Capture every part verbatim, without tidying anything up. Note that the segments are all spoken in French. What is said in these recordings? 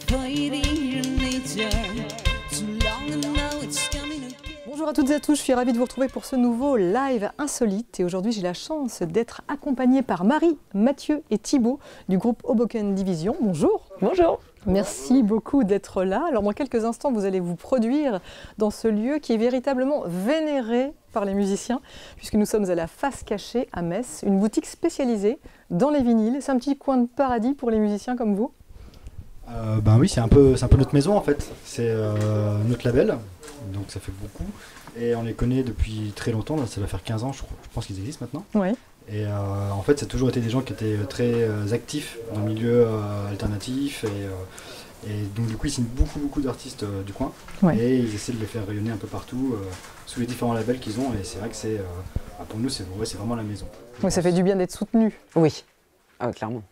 Bonjour à toutes et à tous, je suis ravie de vous retrouver pour ce nouveau live insolite et aujourd'hui j'ai la chance d'être accompagnée par Marie, Mathieu et Thibaut du groupe Hoboken Division. Bonjour. Bonjour. Merci beaucoup d'être là. Alors dans quelques instants vous allez vous produire dans ce lieu qui est véritablement vénéré par les musiciens puisque nous sommes à la Face Cachée à Metz, une boutique spécialisée dans les vinyles. C'est un petit coin de paradis pour les musiciens comme vous. Euh, ben oui, c'est un peu, c'est un peu notre maison en fait, c'est euh, notre label, donc ça fait beaucoup, et on les connaît depuis très longtemps, ça va faire quinze ans je, crois, je pense qu'ils existent maintenant. Oui. Et euh, en fait, ça a toujours été des gens qui étaient très euh, actifs dans le milieu euh, alternatif, et, euh, et donc du coup ils signent beaucoup beaucoup d'artistes euh, du coin, ouais. Et ils essaient de les faire rayonner un peu partout, euh, sous les différents labels qu'ils ont, et c'est vrai que c'est, euh, pour nous c'est ouais, c'est vraiment la maison. Oui, ça fait du bien d'être soutenu. Oui, ah, clairement.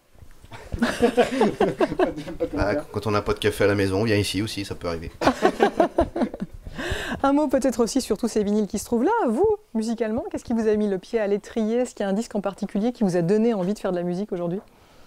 Bah, quand on n'a pas de café à la maison, on vient ici aussi, ça peut arriver. Un mot peut-être aussi sur tous ces vinyles qui se trouvent là. Vous, musicalement, qu'est-ce qui vous a mis le pied à l'étrier? Est-ce qu'il y a un disque en particulier qui vous a donné envie de faire de la musique aujourd'hui?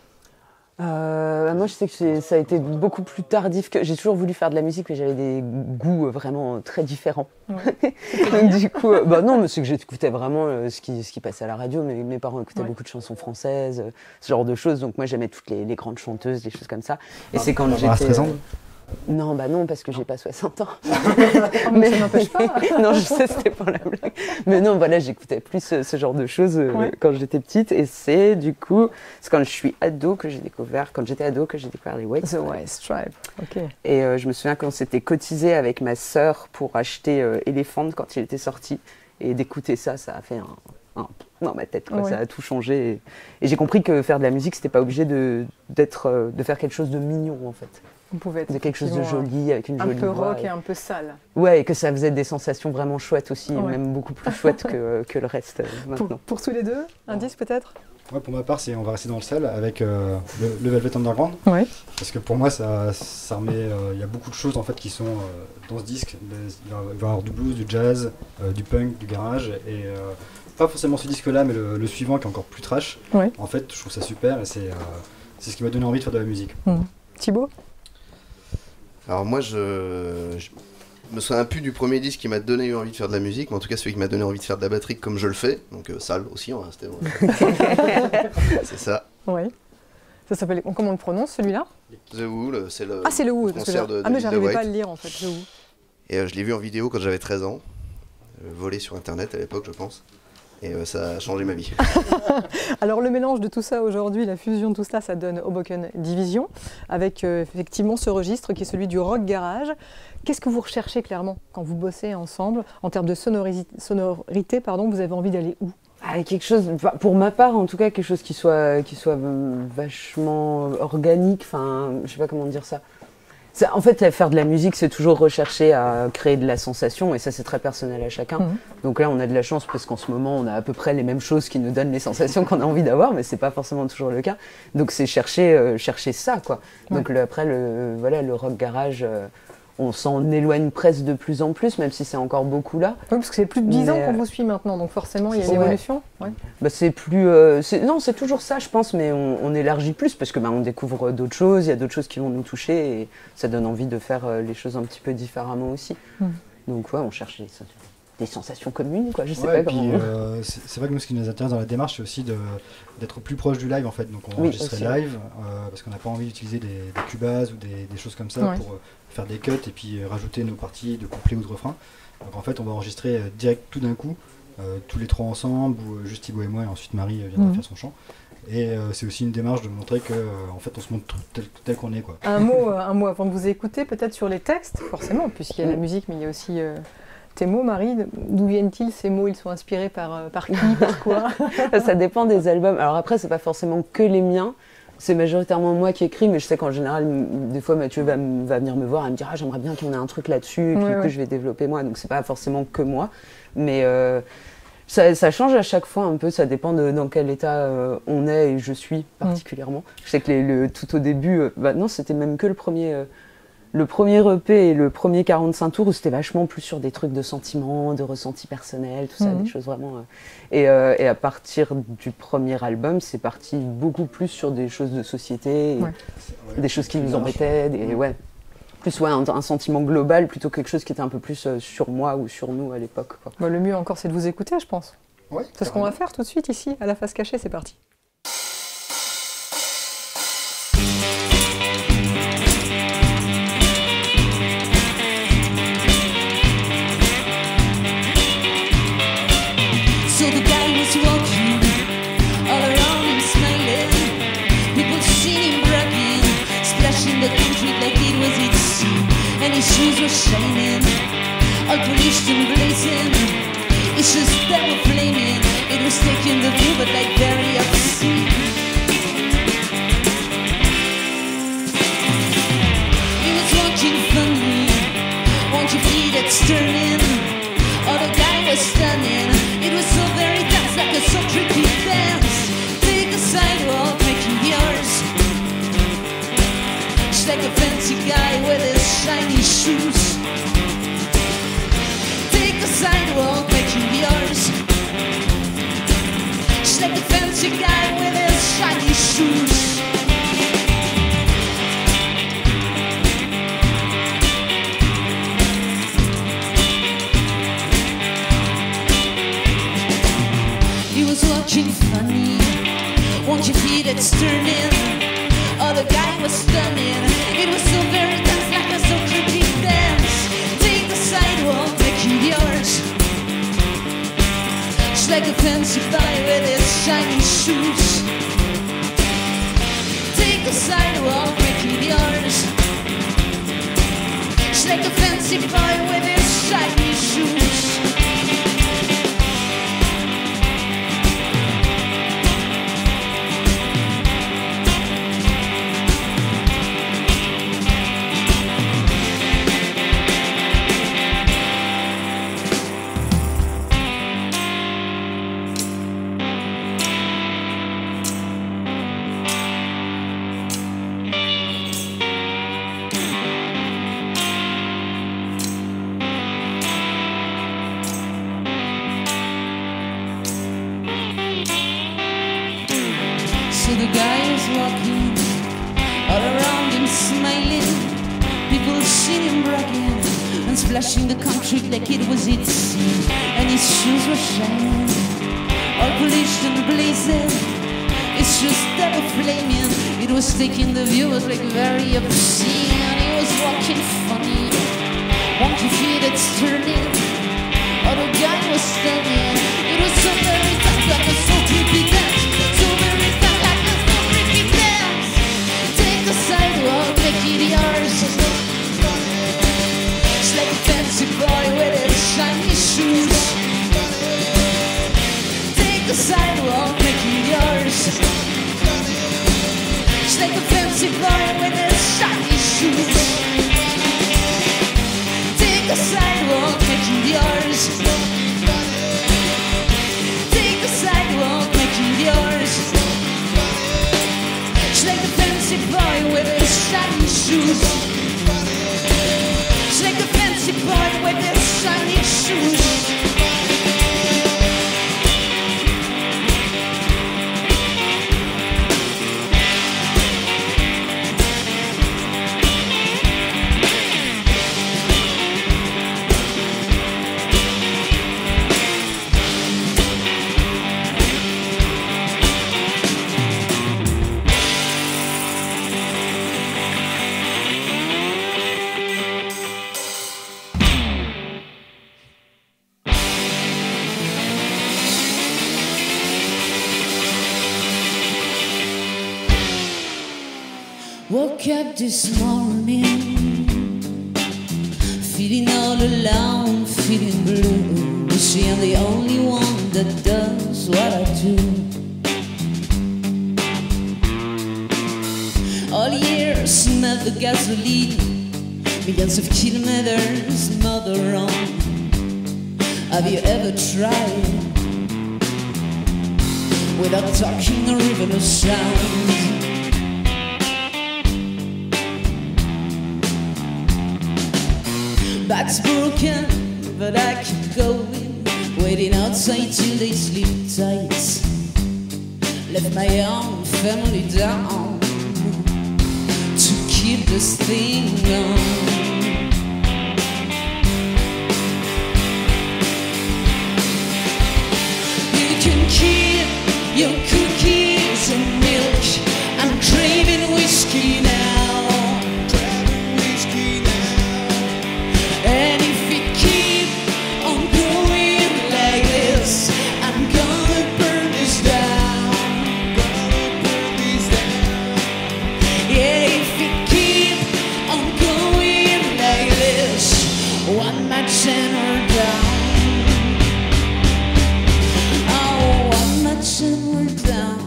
Euh, moi je sais que ça a été beaucoup plus tardif que... J'ai toujours voulu faire de la musique mais j'avais des goûts vraiment très différents. Ouais. Donc du coup, euh, bah non mais c'est que j'écoutais vraiment euh, ce, qui, ce qui passait à la radio. Mes, mes parents écoutaient ouais. beaucoup de chansons françaises, euh, ce genre de choses. Donc moi j'aimais toutes les, les grandes chanteuses, des choses comme ça. Et ah, c'est quand j'étais... Euh... Non, bah non, parce que j'ai pas soixante ans. Oh, mais ça n'empêche pas. Non, je sais, c'était pour la blague. Mais non, voilà, j'écoutais plus ce, ce genre de choses euh, ouais. quand j'étais petite. Et c'est du coup, c'est quand je suis ado que j'ai découvert, quand j'étais ado que j'ai découvert les White Stripes. The White Stripes, ok. Et euh, je me souviens qu'on s'était cotisé avec ma sœur pour acheter euh, Elephant quand il était sorti. Et d'écouter ça, ça a fait un... un dans ma tête, quoi. Ouais. Ça a tout changé. Et, et j'ai compris que faire de la musique, c'était pas obligé de, d'être, euh, de faire quelque chose de mignon, en fait. On pouvait être de quelque chose de joli, avec une jolie voix. Un peu rock et... et un peu sale. Ouais, et que ça faisait des sensations vraiment chouettes aussi, ouais. Même beaucoup plus chouettes que, que le reste euh, maintenant. Pour, pour tous les deux, un disque peut-être? Ouais, pour ma part, c'est, on va rester dans le sale avec euh, le, le Velvet Underground. Ouais. Parce que pour moi, ça, ça remet. Il euh, y a beaucoup de choses en fait qui sont euh, dans ce disque. Il va y avoir du blues, du jazz, euh, du punk, du garage. Et euh, pas forcément ce disque-là, mais le, le suivant qui est encore plus trash. Ouais. En fait, je trouve ça super et c'est, euh, c'est ce qui m'a donné envie de faire de la musique. Mmh. Thibaut? Alors moi, je, je me souviens plus du premier disque qui m'a donné envie de faire de la musique, mais en tout cas celui qui m'a donné envie de faire de la batterie comme je le fais, donc euh, sale aussi, hein, c'était c'est ça. Oui. Ça s'appelle, comment on le prononce celui-là? The Who, le, c'est le, ah, c'est le Who, le concert de, de Ah mais j'arrivais White. pas à le lire en fait, The Who. Et euh, je l'ai vu en vidéo quand j'avais treize ans, euh, volé sur internet à l'époque je pense. Et euh, ça a changé ma vie. Alors le mélange de tout ça aujourd'hui, la fusion de tout cela, ça donne Hoboken Division, avec euh, effectivement ce registre qui est celui du rock garage. Qu'est-ce que vous recherchez clairement quand vous bossez ensemble? En termes de sonorité, sonorité pardon, vous avez envie d'aller où? Ah, quelque chose, pour ma part en tout cas, quelque chose qui soit, qui soit vachement organique, enfin je sais pas comment dire ça. En fait, faire de la musique, c'est toujours rechercher à créer de la sensation, et ça, c'est très personnel à chacun. Mmh. Donc là, on a de la chance parce qu'en ce moment, on a à peu près les mêmes choses qui nous donnent les sensations qu'on a envie d'avoir, mais c'est pas forcément toujours le cas. Donc c'est chercher, euh, chercher ça, quoi. Ouais. Donc le, après, le, voilà, le rock garage, euh, on s'en éloigne presque de plus en plus, même si c'est encore beaucoup là. Oui, parce que c'est plus de dix mais... ans qu'on vous suit maintenant, donc forcément, il y a une ouais. évolution. Ouais. Bah, c'est plus, euh, c'est... non, c'est toujours ça, je pense, mais on, on élargit plus parce que bah, on découvre d'autres choses, il y a d'autres choses qui vont nous toucher et ça donne envie de faire euh, les choses un petit peu différemment aussi. Mm. Donc ouais, on cherche des, des sensations communes, quoi. Je sais ouais, pas puis, comment. Euh, c'est, c'est vrai que nous, ce qui nous intéresse dans la démarche, c'est aussi de, d'être plus proche du live en fait. Donc on oui, enregistre live euh, parce qu'on n'a pas envie d'utiliser des, des Cubase ou des, des choses comme ça ouais. pour euh, faire des cuts et puis euh, rajouter nos parties de couplets ou de refrains. Donc en fait, on va enregistrer euh, direct tout d'un coup. Euh, tous les trois ensemble, ou euh, juste Thibaut et moi, et ensuite Marie euh, viendra mmh. faire son chant. Et euh, c'est aussi une démarche de montrer qu'en euh, fait on se montre tel, tel qu'on est. Quoi. Un, mot, euh, un mot avant de vous écouter, peut-être sur les textes, forcément, puisqu'il y a mmh. la musique, mais il y a aussi euh, tes mots, Marie. D'où viennent-ils ces mots? Ils sont inspirés par, euh, par qui, par quoi? Ça dépend des albums. Alors après, c'est pas forcément que les miens. C'est majoritairement moi qui écris, mais je sais qu'en général, des fois Mathieu va, m- va venir me voir et me dire ah, j'aimerais bien qu'on ait un truc là-dessus, et puis ouais, que ouais. je vais développer moi. Donc c'est pas forcément que moi, mais euh, ça, ça change à chaque fois un peu. Ça dépend de dans quel état euh, on est et je suis particulièrement. Mmh. Je sais que les, le, tout au début, euh, bah non, c'était même que le premier, euh, le premier E P et le premier quarante-cinq tours où c'était vachement plus sur des trucs de sentiments, de ressentis personnels, tout ça, mmh. des choses vraiment... Euh, et, euh, et à partir du premier album, c'est parti beaucoup plus sur des choses de société, et, ouais. des choses qui nous embêtaient, des, ouais, plus ouais, un, un sentiment global plutôt que quelque chose qui était un peu plus euh, sur moi ou sur nous à l'époque. Bah, le mieux encore, c'est de vous écouter, je pense. Ouais, c'est ce qu'on va faire tout de suite ici, à la Face Cachée, c'est parti. His shoes were shining, all polished and blazing. His shoes that were flaming. It was taking the view, but like very obscene. He was walking funny, won't you feel that turning? Oh, the guy was stunning. It was so very dance, like a so tricky dance. Take a sidewalk, making yours. Just like a fancy guy with his shiny shoes. Take a sidewalk, making yours. Just like a fancy guy with his shiny shoes. He was watching funny. Won't you feel it turning? Oh, the guy was stunning. It was so very dance, like a so creepy dance. Take the sidewalk, making yours. Just like a fancy guy with his shiny shoes. Take the sidewalk, making yours. Just like a fancy boy with his shiny shoes. So the guy is walking all around him, smiling. People seen him bragging and splashing the concrete like it was its scene. And his shoes were shining, all polished and blazing. His shoes that were flaming. It was taking the view, was like very obscene. And he was walking funny. Won't you feel it's turning? Oh, the guy was standing. It was so very tough, like a so creepy dance. So very tough, like a so creepy dance. Take the sidewalk, make it yours. Just like a fancy boy with his shiny shoes. Take the sidewalk, make it yours. Just like a fancy boy with his shiny shoes. Take the sidewalk, make it yours. Take the sidewalk, make it yours. Just like a fancy boy with his shiny shoes. Just like a fancy boy with his shiny shoes. Woke up this morning, feeling all alone, feeling blue. Wishing I'm the only one that does what I do. All year, smell the gasoline, millions of kilometers, mother on. Have you ever tried, without talking or even a sound? back's broken, but I keep going, waiting outside till they sleep tight. Left my own family down to keep this thing on. You can keep your cookies and milk. I'm craving whiskey now. Craving whiskey now. And if you keep on going like this, I'm gonna burn this down. Gonna burn this down. Yeah, if you keep on going like this, one match and we're down. Oh, one match and we're down.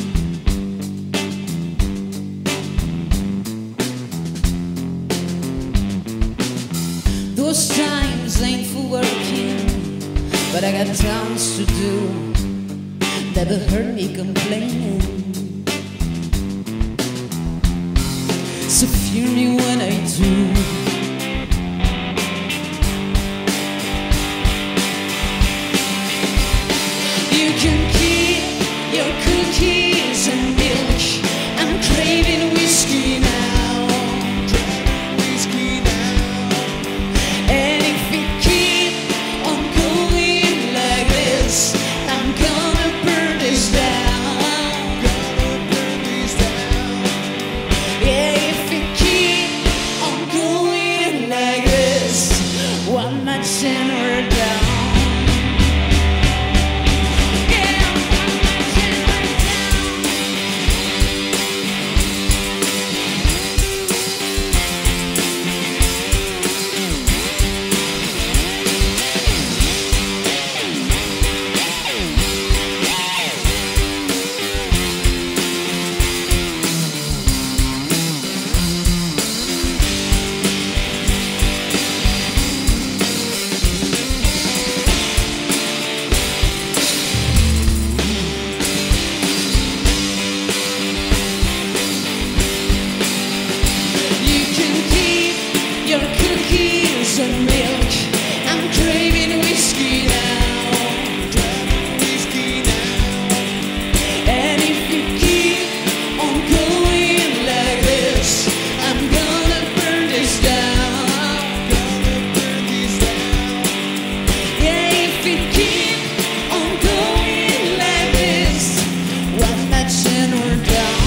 Those times ain't for working, but I got towns to do. Never heard me complaining. So fear me when I do. You can keep your cookies and milk. I'm craving whiskey now. Craving whiskey now. And if you keep on going like this, I'm gonna burn this down. Gonna burn this down. Yeah, if you keep on going like this, one match and we're down. Yeah, one match and we're down. You can keep your cookies and milk. I'm craving whiskey now. Craving whiskey now. And if you keep on going like this, I'm gonna burn this down. Gonna burn this down. Yeah, if you keep on going like this, one match and we're down.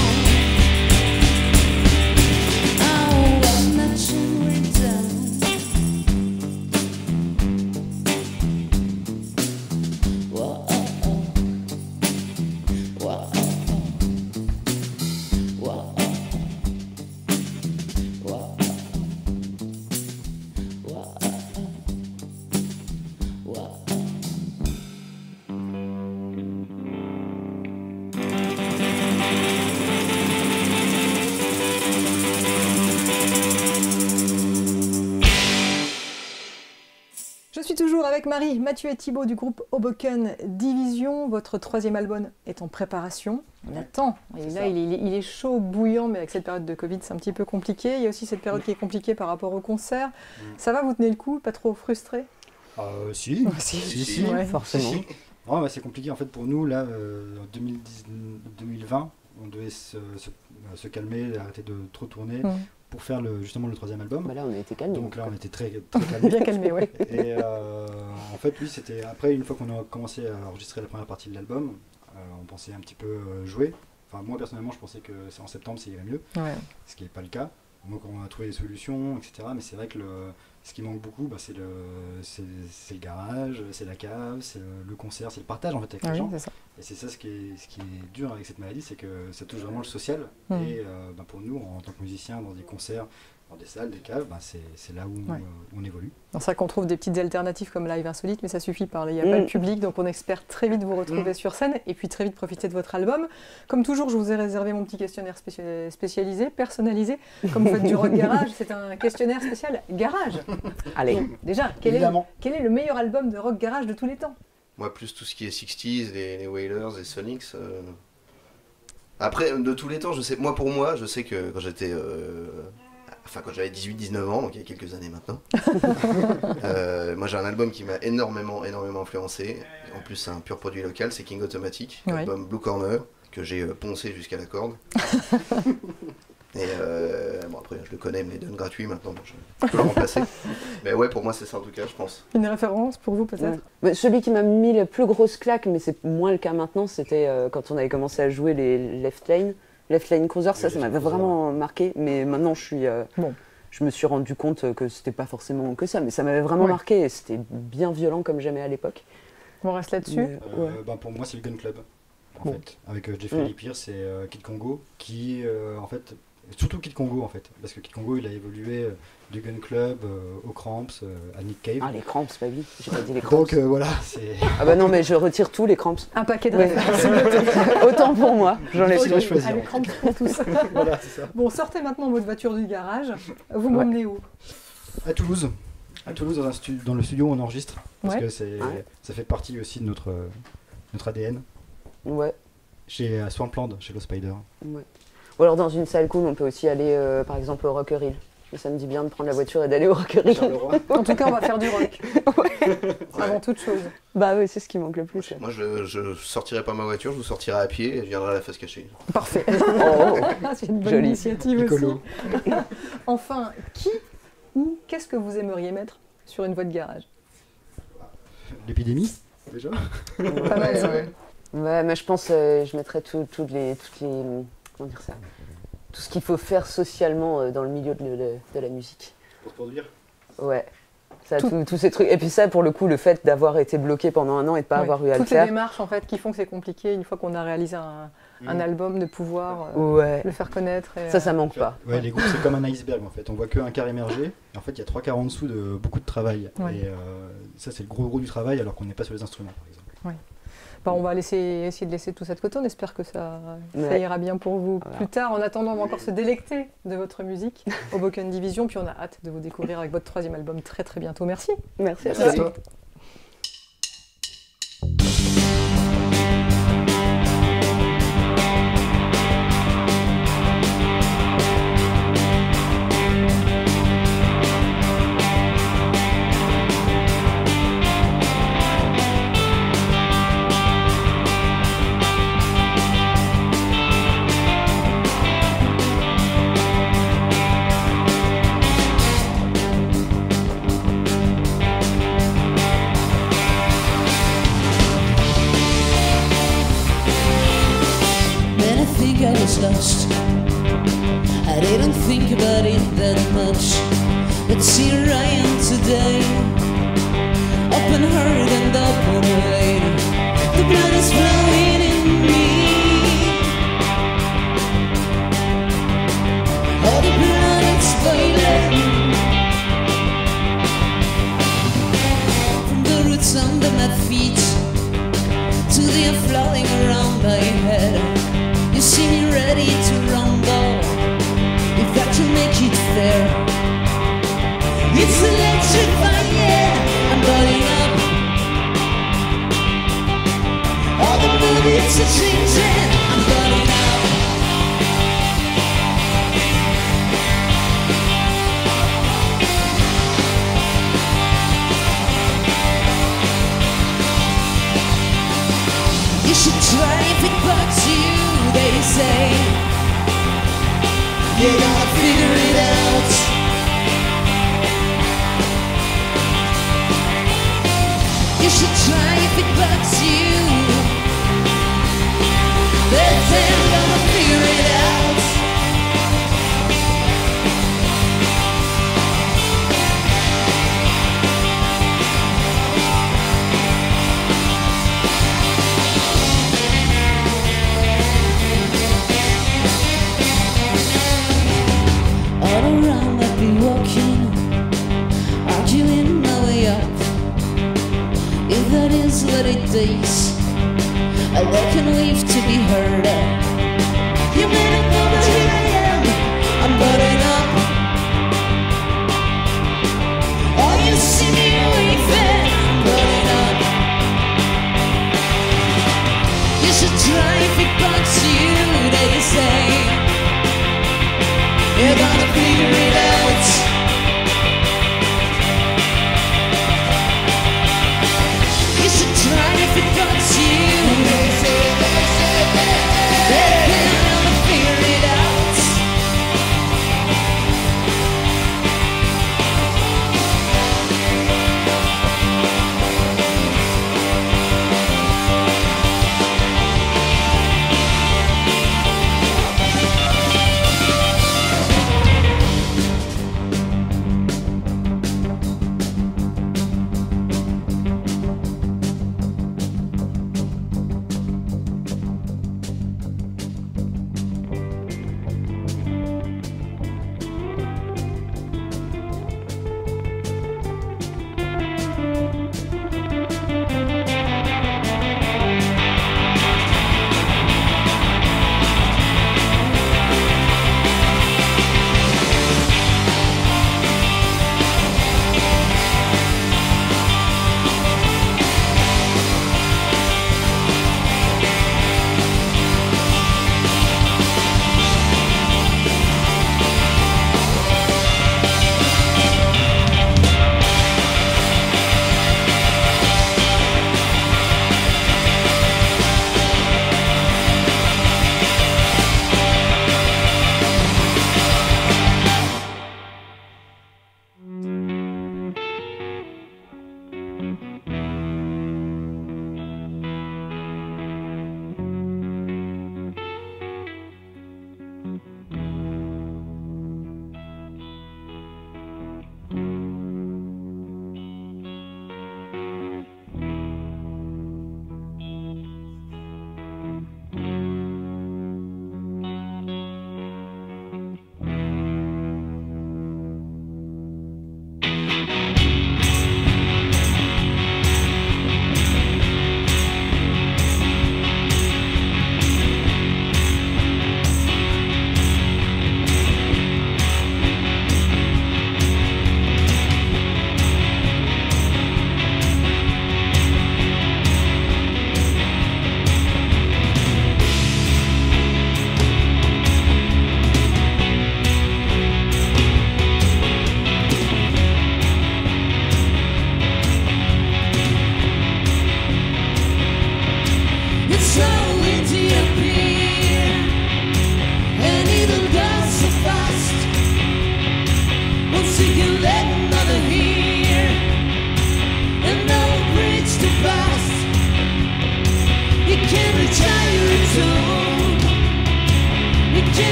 Oh, one match and we're down. Whoa, oh, oh. Whoa, oh, oh. Whoa, oh, oh. Whoa, oh, oh. Whoa, oh, oh. Whoa, oh, oh. Je suis toujours avec Marie, Mathieu et Thibaut du groupe Hoboken Division. Votre troisième album est en préparation. On attend. Et c'est là, ça. il est, il est chaud, bouillant, mais avec cette période de Covid, c'est un petit peu compliqué. Il y a aussi cette période qui est compliquée par rapport au concert. Mm. Ça va, vous tenez le coup? Pas trop frustré? Euh, si. Si, si, si, si. ouais. Forcément. Si. Ouais, bah, c'est compliqué en fait pour nous là euh, en deux mille dix deux mille vingt on devait se, se, se calmer, arrêter de trop tourner Mm. pour faire le, justement le troisième album. Bah là, on a été calme. Donc là on était très, très calmés. Bien calmé, ouais. Et euh, en fait oui c'était après une fois qu'on a commencé à enregistrer la première partie de l'album, euh, on pensait un petit peu euh, jouer. Enfin moi personnellement je pensais que c'est en septembre ça irait mieux, Ouais. ce qui n'est pas le cas. Donc on a trouvé des solutions, et cetera. Mais c'est vrai que le, ce qui manque beaucoup, bah, c'est le, c'est, c'est le garage, c'est la cave, c'est le, le concert, c'est le partage en fait avec Ah les oui, gens. c'est ça. Et c'est ça ce qui est, ce qui est dur avec cette maladie, c'est que ça touche vraiment le social. Mm. Et euh, bah, pour nous, en tant que musiciens, dans des concerts, dans des salles, des caves, bah, c'est, c'est là où Ouais. euh, on évolue. C'est ça qu'on trouve des petites alternatives comme Live Insolite, mais ça suffit pas. Il n'y a pas Mm. le public, donc on espère très vite vous retrouver Mm. sur scène et puis très vite profiter de votre album. Comme toujours, je vous ai réservé mon petit questionnaire spéci- spécialisé, personnalisé. Comme vous faites du rock garage, c'est un questionnaire spécial garage. Allez. Donc, déjà, quel est, Évidemment. quel est le meilleur album de rock garage de tous les temps? Moi, plus tout ce qui est sixties, les, les Wailers, les Sonics. euh. Après, de tous les temps, je sais, moi pour moi, je sais que quand j'étais euh, enfin quand j'avais dix-huit dix-neuf ans, donc il y a quelques années maintenant. euh, moi j'ai un album qui m'a énormément, énormément influencé. En plus c'est un pur produit local, c'est King Automatic, Ouais. l'album Blue Corner, que j'ai euh, poncé jusqu'à la corde. Et euh, bon après je le connais, il me les donne gratuits maintenant, donc je, je peux le remplacer. Mais ouais, pour moi c'est ça en tout cas, je pense. Une référence pour vous peut-être? Ouais. Mais celui qui m'a mis la plus grosse claque, mais c'est moins le cas maintenant, c'était euh, quand on avait commencé à jouer les Left Lane. Left Lane Cruiser, ça, Oui, ça Left m'avait Lane Cruiser, vraiment marqué. Mais maintenant, je suis, euh, Bon. je me suis rendu compte que c'était pas forcément que ça, mais ça m'avait vraiment Ouais. marqué et c'était bien violent comme jamais à l'époque. On reste là-dessus. Mais, Euh, ouais. ben, pour moi, c'est le Gun Club, en Bon. fait, avec euh, Jeffrey Mm. Lee Pierce et euh, Kid Congo, qui, euh, en fait, surtout Kid Congo, en fait, parce que Kid Congo, il a évolué euh, du Gun Club euh, aux Cramps, euh, à Nick Cave. Ah, les cramps, pas oui, j'ai pas dit les cramps. Donc euh, voilà, c'est. Ah bah non, mais je retire tous les cramps. Un paquet de Ouais. références. Autant pour moi, j'enlève Difficile à tout. choisir. Allez, crampes pour tous. Voilà, c'est ça. Bon, sortez maintenant votre voiture du garage. Vous Ouais. m'emmenez où? À Toulouse. À Toulouse, dans, un stu- dans le studio, on enregistre. Parce Ouais. que c'est, Ouais. ça fait partie aussi de notre, euh, notre A D N. Ouais. Chez euh, Swampland, chez Low Spider. Ouais. Ou alors dans une salle cool, on peut aussi aller euh, par exemple au Rocker Hill. Ça me dit bien de prendre la voiture et d'aller au Rocker Hill. Charleroi. En tout cas, on va faire du rock. Avant toute chose. Bah oui, c'est ce qui manque le plus. Moi je, je sortirai pas ma voiture, je vous sortirai à pied et je viendrai à la face cachée. Parfait. Oh. C'est une bonne Joli. initiative Écolo. aussi. Enfin, qui ou qu'est-ce que vous aimeriez mettre sur une voie de garage? L'épidémie, déjà. Pas mal, ça. Ouais, mais je pense euh, je mettrais tout- toutes les, toutes les. Comment dire ça? Tout ce qu'il faut faire socialement euh, dans le milieu de, de- de la musique. Pour se produire. Ouais. Ça, Tout- tout- tous ces trucs. Et puis ça, pour le coup, le fait d'avoir été bloqué pendant un an et de pas Ouais. avoir eu à Toutes le les faire. démarches en fait qui font que c'est compliqué une fois qu'on a réalisé un, un Mm. album de pouvoir euh, Ouais. le faire connaître. Et, Ça, euh, ça manque pas. Ouais, les groupes, c'est comme un iceberg en fait. On voit qu'un quart émergé. Et en fait, il y a trois quarts en dessous de beaucoup de travail. Ouais. Et euh, ça, c'est le gros gros du travail alors qu'on n'est pas sur les instruments, par exemple. bah, on va laisser, essayer de laisser tout ça de côté. On espère que ça, ça Ouais. ira bien pour vous Voilà. plus tard. En attendant, on va encore se délecter de votre musique au Broken Division. Puis on a hâte de vous découvrir avec votre troisième album très très bientôt. Merci. Merci à Merci à toi. toi. When I think I was lost, I didn't think about it that much. But here I am today, open heart and open wide. The blood is flowing in me. All the blood is boiling from the roots under my feet to the air flowing around my head. You see me ready to rumble, if I can make it fair. It's electrifying, yeah, I'm burning up. All the movies are changing, I'm burning up. You should try if it bugs you, they say. You're gonna figure it out. You should try if it bugs you. But then you're gonna figure it out. All around I've been walking, arguing my way up. If that is what it takes, I look and wave to be heard. You made it know that here I am, I'm burning up. Oh, you see me waving, I'm burning up. You should try if it bugs you, they say. You're gonna figure it out.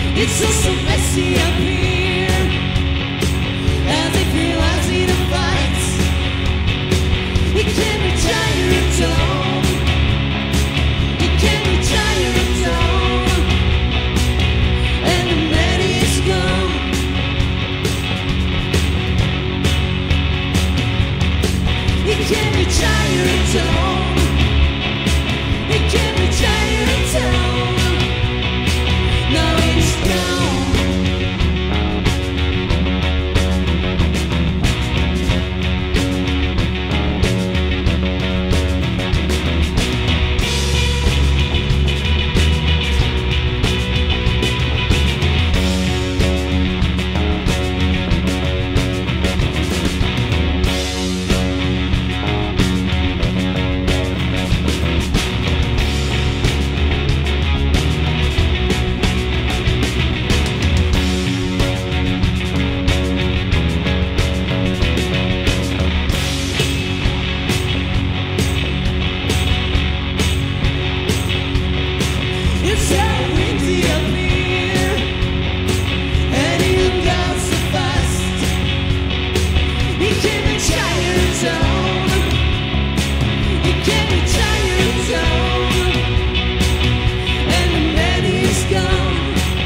It's all so messy up here, as if he was in a fight. He can't retire at all. He can't retire at all. And the man is gone. He can't retire at all. He can't retire at all. Now he's gone. It's so windy up here, and he goes so fast. He can't retire at all. He can't retire at all. And the man is gone.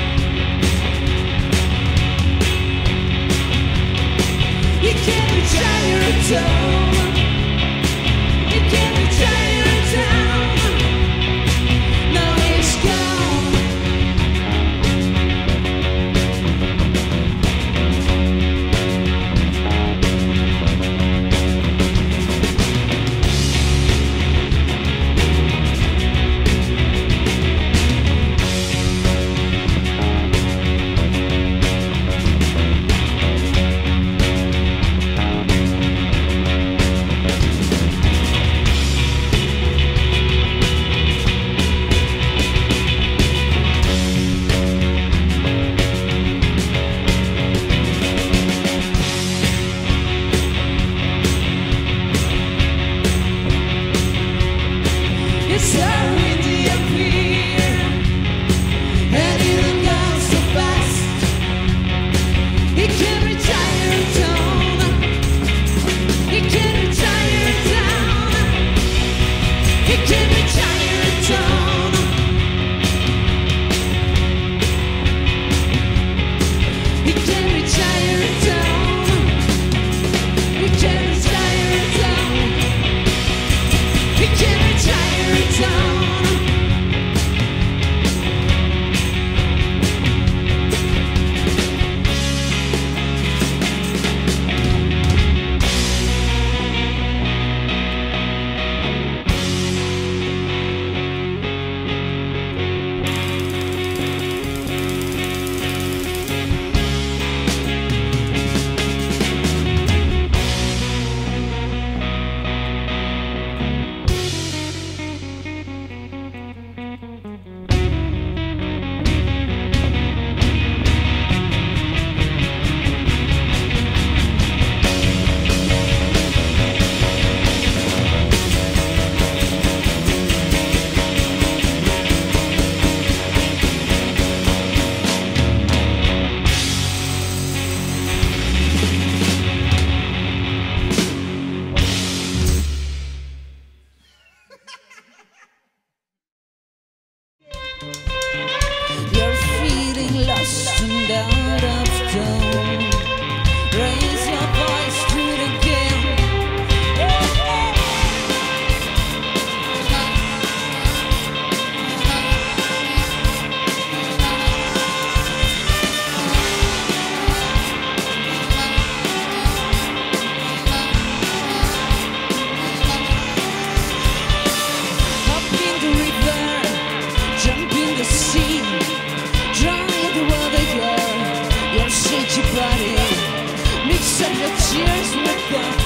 He can't retire at all. He can't retire at all. Now he's gone. It's so windy up here, and he goes so fast. He can't retire at all. He can't retire at all. He can't retire at all. He can't retire at all. He can't retire at all. He can't retire at all. You're feeling lost and out of tone. Raise your voice to the game. Hop in the river, jump in the sea, dry the water, your, your shaky body. Mix up your tears with the